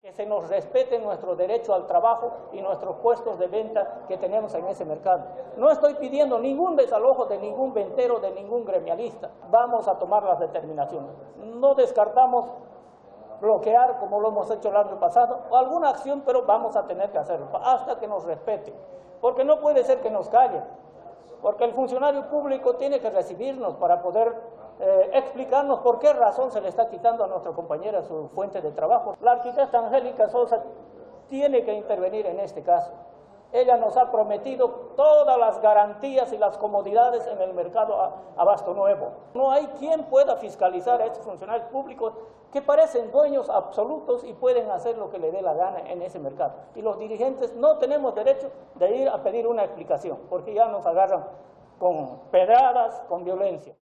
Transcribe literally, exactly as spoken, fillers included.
Que se nos respete nuestro derecho al trabajo y nuestros puestos de venta que tenemos en ese mercado. No estoy pidiendo ningún desalojo de ningún ventero, de ningún gremialista. Vamos a tomar las determinaciones. No descartamos bloquear, como lo hemos hecho el año pasado, o alguna acción, pero vamos a tener que hacerlo hasta que nos respeten. Porque no puede ser que nos callen. Porque el funcionario público tiene que recibirnos para poder eh, explicarnos por qué razón se le está quitando a nuestra compañera su fuente de trabajo. La arquitecta Angélica Sosa tiene que intervenir en este caso. Ella nos ha prometido todas las garantías y las comodidades en el mercado Abasto Nuevo. No hay quien pueda fiscalizar a estos funcionarios públicos que parecen dueños absolutos y pueden hacer lo que le dé la gana en ese mercado. Y los dirigentes no tenemos derecho de ir a pedir una explicación, porque ya nos agarran con pedradas, con violencia.